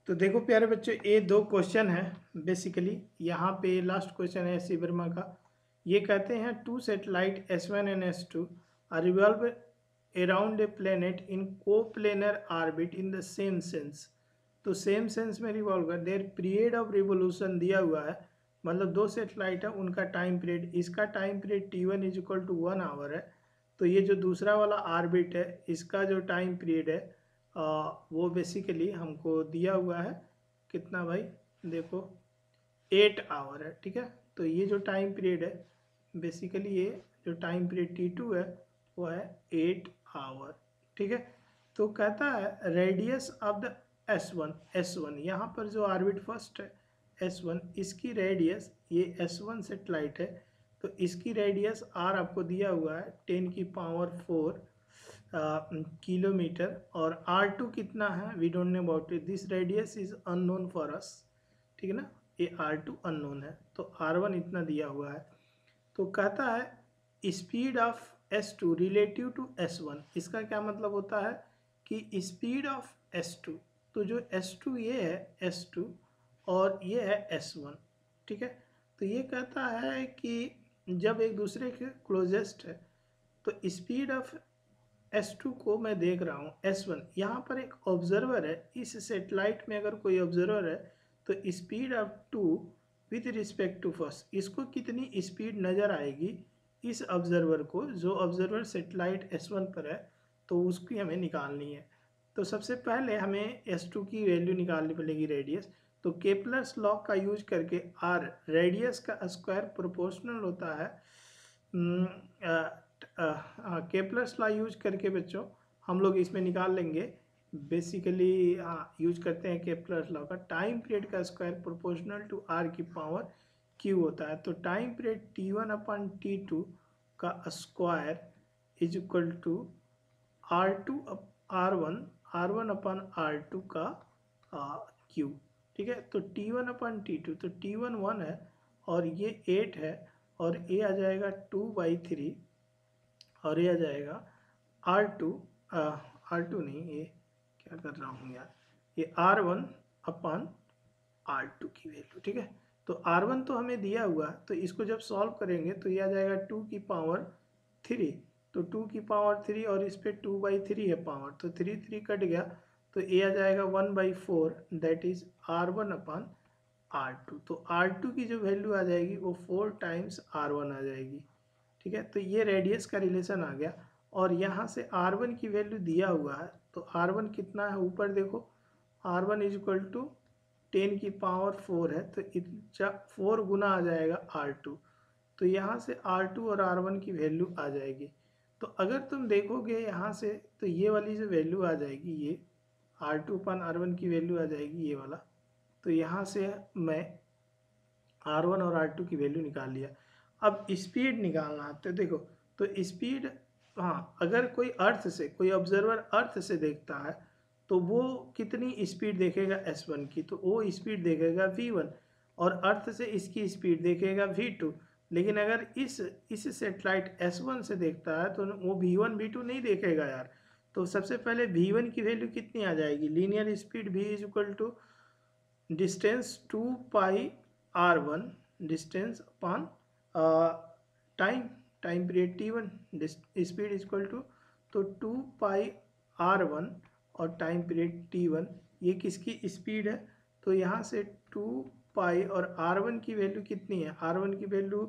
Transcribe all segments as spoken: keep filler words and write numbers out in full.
तो देखो प्यारे बच्चों, ये दो क्वेश्चन है बेसिकली। यहाँ पे लास्ट क्वेश्चन है एस सी वर्मा का। ये कहते हैं two satellite S one and S two are revolve around a planet in coplanar orbit in the same sense. तो सेम सेंस में रिवॉल्व कर, देयर पीरियड ऑफ रिवोल्यूशन दिया हुआ है, मतलब दो सैटेलाइट है उनका टाइम पीरियड, इसका time period T one is equal to one hour है। तो ये जो दूसरा वाला ऑर्बिट है इसका जो टाइम पीरियड है आ, वो बेसिकली हमको दिया हुआ है कितना भाई, देखो एट आवर है। ठीक है, तो ये जो टाइम पीरियड है बेसिकली, ये जो टाइम पीरियड टी टू है वो है एट आवर। ठीक है, तो कहता है radius of the S one, S one यहाँ पर जो ऑर्बिट फर्स्ट है एस वन, इसकी रेडियस, ये एस वन सेटेलाइट है तो इसकी रेडियस आर आपको दिया हुआ है टेन की पावर फोर किलोमीटर, और आर टू कितना है we don't know about it, this radius is unknown for us. ठीक है ना, ये आर टू अननोन है, तो आर वन इतना दिया हुआ है। तो कहता है speed of S two relative to S one, इसका क्या मतलब होता है कि स्पीड ऑफ एस टू, तो जो एस टू ये है एस टू और ये है एस वन। ठीक है, तो ये कहता है कि जब एक दूसरे के क्लोजेस्ट है तो स्पीड ऑफ एस टू को मैं देख रहा हूँ एस वन, यहाँ पर एक ऑब्जर्वर है, इस सेटेलाइट में अगर कोई ऑब्जर्वर है तो speed of two with respect to first, इसको कितनी स्पीड नज़र आएगी इस ऑब्जर्वर को, जो ऑब्जर्वर सेटेलाइट एस वन पर है, तो उसकी हमें निकालनी है। तो सबसे पहले हमें एस टू की वैल्यू निकालनी पड़ेगी रेडियस। तो केपलर्स लॉ का यूज करके आर रेडियस का स्क्वायर प्रोपोर्शनल होता है, केपलर्स लॉ यूज करके बच्चों हम लोग इसमें निकाल लेंगे। बेसिकली यूज करते हैं केपलर्स लॉ का, टाइम पीरियड का स्क्वायर प्रोपोर्शनल टू आर की पावर क्यू होता है। तो time period T one upon T two का square is equal to R two R one, R one upon R two का क्यू। ठीक है, तो T one upon T two, तो टी वन वन है और ये एट है, और ये आ जाएगा टू बाई थ्री, और ये आ जाएगा आर टू, आर टू नहीं, ये क्या कर रहा हूँ यार, ये R one upon R two की वैल्यू। ठीक है, तो आर वन तो हमें दिया हुआ, तो इसको जब सॉल्व करेंगे तो ये आ जाएगा टू की पावर थ्री, तो टू की पावर थ्री और इस पर टू बाई थ्री है पावर, तो थ्री थ्री कट गया, तो ये आ जाएगा one by four, that is R one upon R two. तो आर टू की जो वैल्यू आ जाएगी वो फोर टाइम्स आर वन आ जाएगी। ठीक है, तो ये रेडियस का रिलेशन आ गया, और यहाँ से आर वन की वैल्यू दिया हुआ है, तो आर वन कितना है ऊपर देखो, R one is equal to ten की पावर फोर है, तो फोर गुना आ जाएगा आर टू, तो यहाँ से आर टू और आर वन की वैल्यू आ जाएगी। तो अगर तुम देखोगे यहाँ से, तो ये वाली जो वैल्यू आ जाएगी, ये R two upon R one की वैल्यू आ जाएगी ये वाला, तो यहाँ से मैं आर वन और आर टू की वैल्यू निकाल लिया। अब स्पीड निकालना है, तो देखो, तो स्पीड, हाँ अगर कोई अर्थ से, कोई ऑब्जर्वर अर्थ से देखता है तो वो कितनी स्पीड देखेगा एस वन की, तो वो स्पीड देखेगा वी वन, और अर्थ से इसकी स्पीड देखेगा वी टू। लेकिन अगर इस इस सेटेलाइट एस वन से देखता है तो वो वी वन वी टू नहीं देखेगा यार। तो सबसे पहले वी वन की वैल्यू कितनी आ जाएगी, linear speed V is equal to distance two pi R one, distance upon time, time period T one, speed is equal to, तो टू पाई आर वन और टाइम पीरियड टी वन, ये किसकी speed है, तो यहाँ से to pi और R one की वैल्यू कितनी है, आर वन की वैल्यू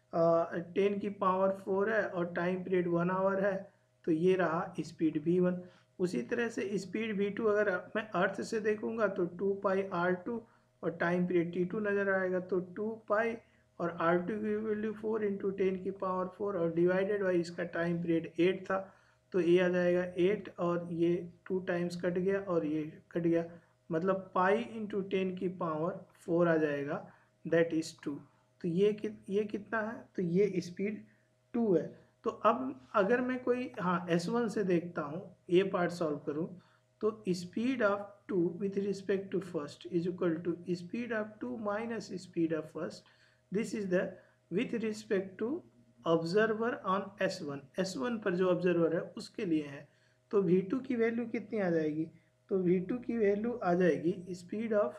टेन की पावर फोर है और टाइम पीरियड वन आवर है, तो ये रहा स्पीड वी वन। उसी तरह से स्पीड वी टू अगर मैं अर्थ से देखूंगा तो टू पाई आर टू और टाइम पीरियड टी टू नज़र आएगा, तो टू पाई और आर टू की वैल्यू फोर इंटू टेन की पावर फोर और डिवाइडेड बाई इसका टाइम पीरियड एट था, तो ये आ जाएगा एट, और ये टू टाइम्स कट गया और ये कट गया, मतलब पाई इंटू टेन की पावर फोर आ जाएगा, दैट इज़ टू। तो ये कि, ये कितना है, तो ये स्पीड टू है। तो अब अगर मैं कोई, हाँ एस वन से देखता हूँ, ये पार्ट सॉल्व करूँ, तो speed of two with respect to first is equal to speed of two minus speed of first, this is the with respect to observer on S one, S one पर जो observer है उसके लिए है। तो V two की value कितनी आ जाएगी, तो वी टू की वैल्यू आ जाएगी speed of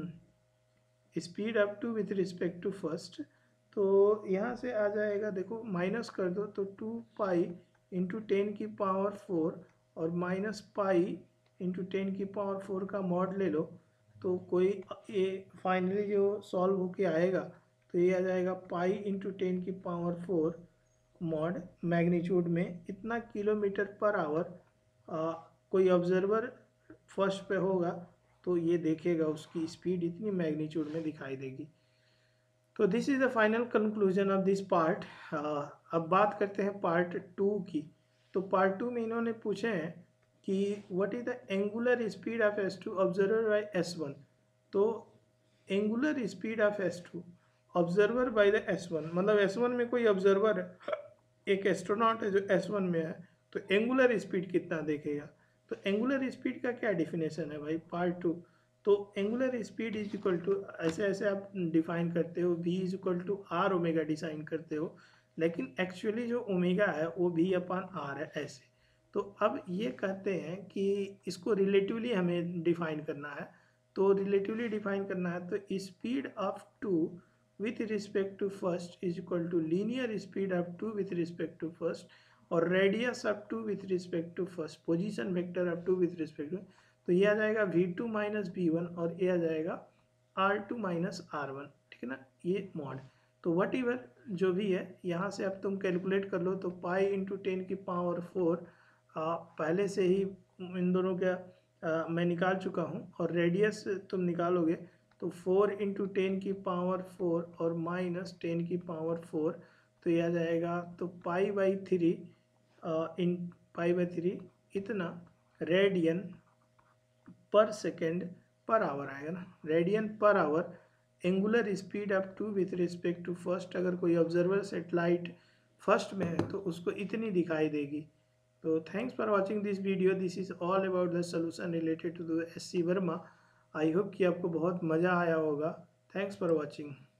speed up two with respect to first. तो यहाँ से आ जाएगा, देखो माइनस कर दो तो टू पाई इंटू टेन की पावर फोर और माइनस पाई इंटू टेन की पावर फोर का मॉड ले लो, तो कोई ये फाइनली जो सॉल्व होके आएगा तो ये आ जाएगा पाई इंटू टेन की पावर फोर मॉड मैग्नीट्यूड में इतना किलोमीटर पर आवर। कोई ऑब्जर्वर फर्स्ट पे होगा तो ये देखेगा उसकी स्पीड इतनी मैग्नीट्यूड में दिखाई देगी। तो this is the final conclusion of this part. अब बात करते हैं पार्ट टू की। तो पार्ट टू में इन्होंने पूछे हैं कि what is the angular speed of S two observer by S one. तो angular speed of S two observer by the S one, मतलब एस वन में कोई ऑब्जर्वर है, एक एस्ट्रोनॉट है जो एस वन में है, तो एंगुलर स्पीड कितना देखेगा। तो एंगुलर स्पीड का क्या डिफिनेशन है भाई, पार्ट टू। तो angular speed is equal to, ऐसे ऐसे आप डिफाइन करते हो, v is equal to R omega design करते हो, लेकिन एक्चुअली जो ओमेगा है वो v अपान आर है ऐसे। तो अब ये कहते हैं कि इसको रिलेटिवली हमें डिफाइन करना है। तो रिलेटिवली डिफाइन करना है तो speed of two with respect to first is equal to linear speed of two with respect to first और radius of two with respect to first, position vector of two with respect to. तो ये आ जाएगा V two minus V one और ये आ जाएगा R two minus R one, ठीक है ना, ये मॉड। तो वट एवर जो भी है यहाँ से अब तुम कैलकुलेट कर लो। तो पाई इंटू टेन की पावर फोर पहले से ही इन दोनों का आ, मैं निकाल चुका हूँ, और रेडियस तुम निकालोगे तो फोर इंटू टेन की पावर फोर और माइनस टेन की पावर फोर, तो यह आ जाएगा तो pi by three in pi by three इतना radian per second per hour आएगा ना, radian per hour. Angular speed of two with respect to first, अगर कोई ऑब्जर्वर सेटेलाइट फर्स्ट में है तो उसको इतनी दिखाई देगी। तो thanks for watching this video. This is all about the solution related to the S C Verma. I hope कि आपको बहुत मज़ा आया होगा। Thanks for watching.